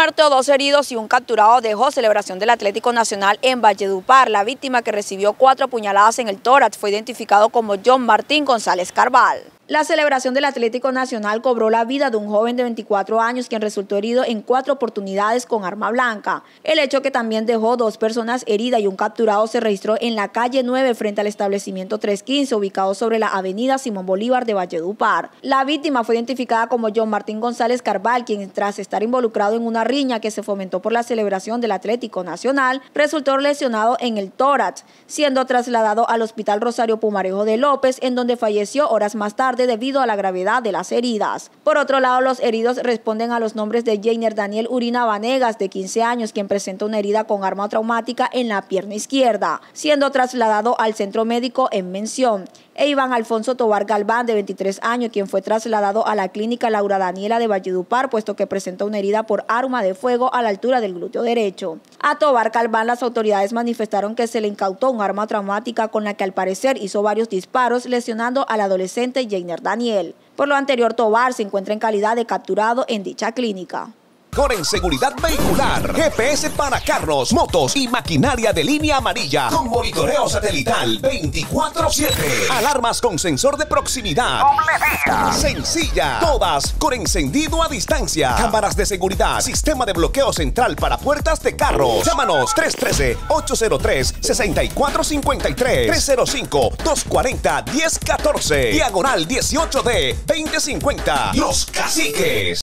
muerto, 2 heridos y un capturado dejó celebración del Atlético Nacional en Valledupar. La víctima, que recibió 4 puñaladas en el tórax, fue identificado como John Martín González Carval. La celebración del Atlético Nacional cobró la vida de un joven de 24 años quien resultó herido en 4 oportunidades con arma blanca. El hecho, que también dejó 2 personas heridas y un capturado, se registró en la calle 9 frente al establecimiento 315, ubicado sobre la avenida Simón Bolívar de Valledupar. La víctima fue identificada como John Martín González Carval, quien, tras estar involucrado en una riña que se fomentó por la celebración del Atlético Nacional, resultó lesionado en el tórax, siendo trasladado al Hospital Rosario Pumarejo de López, en donde falleció horas más tarde debido a la gravedad de las heridas. Por otro lado, los heridos responden a los nombres de Jainer Daniel Urina Vanegas, de 15 años, quien presenta una herida con arma traumática en la pierna izquierda, siendo trasladado al centro médico en mención, e Iván Alfonso Tobar Galván, de 23 años, quien fue trasladado a la clínica Laura Daniela de Valledupar, puesto que presenta una herida por arma de fuego a la altura del glúteo derecho. A Tobar Galván, las autoridades manifestaron que se le incautó un arma traumática con la que al parecer hizo varios disparos, lesionando al adolescente Jainer Daniel. Por lo anterior, Tobar se encuentra en calidad de capturado en dicha clínica. En seguridad vehicular, GPS para carros, motos y maquinaria de línea amarilla, con monitoreo satelital 24/7, alarmas con sensor de proximidad, sencilla, todas con encendido a distancia, cámaras de seguridad, sistema de bloqueo central para puertas de carros. Llámanos 313-803-6453, 305-240-1014, diagonal 18D 2050. Los Caciques.